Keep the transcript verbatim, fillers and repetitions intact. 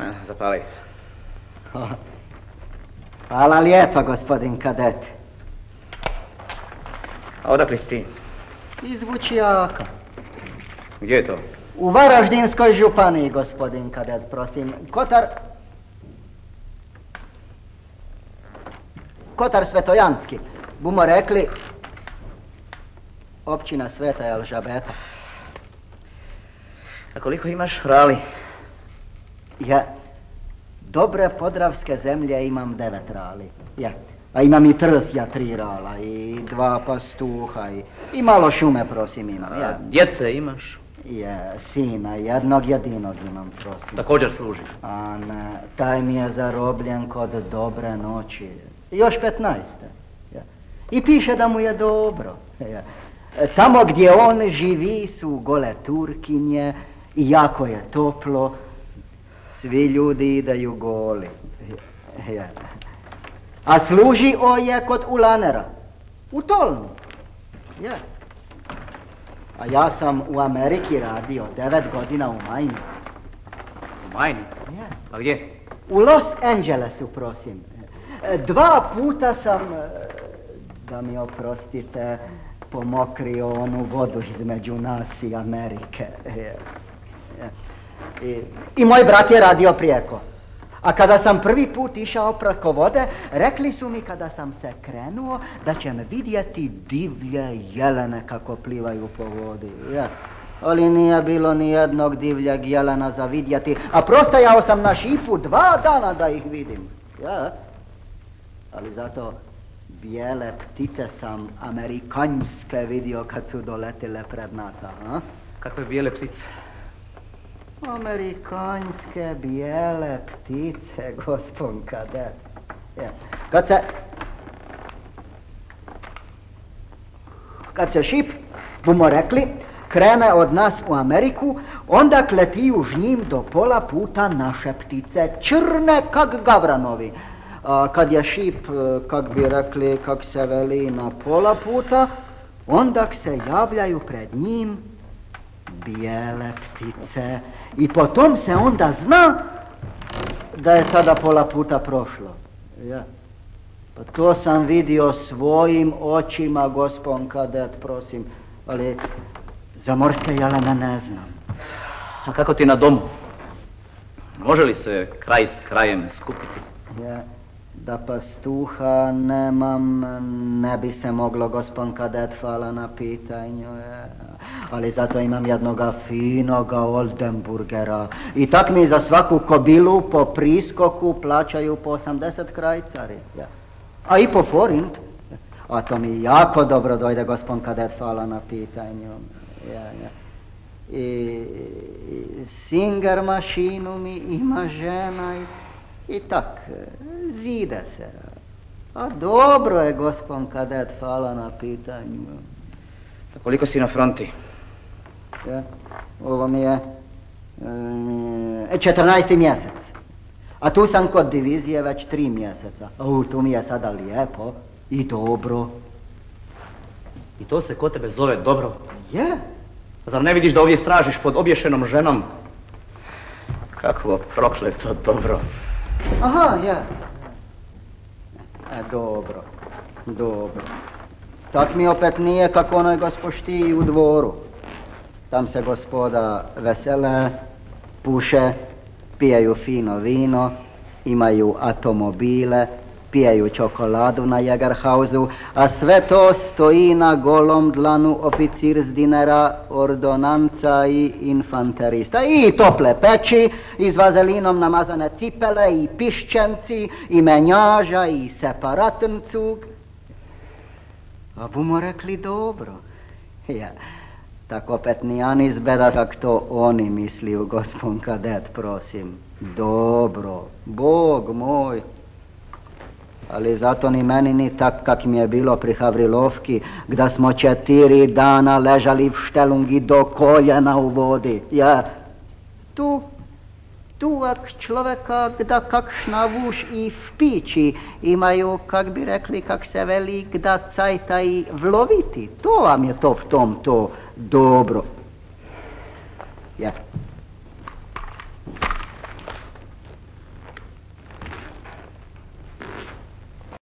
Zapali. Oh. Hvala lijepa, gospodin kadet. A odakle si ti? Iz Vučijaka. Gdje je to? U Varaždinskoj županiji, gospodin kadet, prosim. Kotar... Kotar Svetojanski. Bumo rekli... Općina Sveta Elžabeta. A koliko imaš rali? Ja... Dobre podravske zemlje imam devet rali. Ja. A imam i trsja tri rala, i dva pastuha, i, i malo šume, prosim, imam. Ja. A djece imaš? Je, sina, jednog jedinog imam, prosim. Također služiš? A ne, taj mi je zarobljen kod dobre noći. Još petnaeste. Ja. I piše da mu je dobro. Ja. Tamo gdje on živi su gole Turkinje i jako je toplo. Svi ljudi ideju goli. Ja. A služi oje kod ulanera. U Tolni. Ja. A ja sam u Ameriki radio devet godina u Majni. U Majni? Ja. A gdje? U Los Angelesu, prosim. Dva puta sam, da mi oprostite, pomokrio onu vodu između nas i Amerike. Ja. Ja. I, I moj brat je radio prijeko. A kada sam prvi put išao preko vode, rekli su mi kada sam se krenuo da će me vidjeti divlje jelene kako plivaju po vodi. Ja. Ali nije bilo ni jednog divljeg jelena za vidjeti, a prostajao sam na šipu dva dana da ih vidim. Ja. Ali zato bijele ptice sam amerikanske vidio kad su doletile pred nas. A? Kakve bijele ptice? Amerikanske bijele ptice, gospon kadet. Ja. Kad se... Kad se šip, bumo rekli, krene od nas u Ameriku, onda kleti južnjim do pola puta naše ptice, črne kak gavranovi. A kad je šip, kak bi rekli, kak se veli, na pola puta, onda se javljaju pred njim bijele ptice. I potom se onda zna da je sada pola puta prošlo. Ja. Pa to sam vidio svojim očima, gospon kadet, prosim, ali za morske jelene ne znam. A kako ti na domu? Može li se kraj s krajem skupiti? Ja. Da pastuha nemam, ne bi se moglo, gospon kadet, hvala na pitanju. Ali zato imam jednoga finoga Oldenburgera. I tak mi za svaku kobilu po priskoku plaćaju po osamdeset krajcari. Ja. A i po forint. A to mi jako dobro dojde, gospon kadet, hvala na pitanju. Ja, ja. I, i Singer mašinu mi ima žena i I tak, zide se. A dobro je, gospon kadet, hvala na pitanju. A koliko si na fronti? Ja, ovo mi je e, četrnaesti mjesec. A tu sam kod divizije već tri mjeseca. U, tu mi je sada lijepo i dobro. I to se kod tebe zove dobro? Je. Zar ne vidiš da ovdje stražiš pod obješenom ženom? Kakvo prokleto dobro. Aha, ja. E, dobro, dobro. Tak mi opet nije kako onoj gospoštiji u dvoru. Tam se gospoda vesele, puše, pijaju fino vino, imaju automobile, pijaju čokoladu na Jägerhausu, a sve to stoji na golom dlanu oficirsdinera, ordonanca i infanterista. I tople peći, i s vazelinom namazane cipele, i pišćenci, i menjaža, i separatencug. A bumo rekli dobro. Ja, tak opet ni ja izbeda kak to oni misliju, gospon kadet, prosim. Dobro, Bog moj. Ali zato ni meni ni tak kak mi je bilo pri Havrilovki, gda smo četiri dana ležali v štelungi do koljena u vodi. Ja, tu, tu ak človeka gda kakšna vuš i v pići imaju, kak bi rekli, kak se veli, gda cajta i vloviti. To vam je to v tom to dobro. Ja.